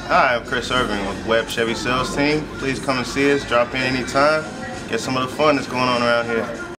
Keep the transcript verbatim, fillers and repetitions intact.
Hi, I'm Chris Irving with Webb Chevy sales team. Please come and see us, drop in anytime, get some of the fun that's going on around here.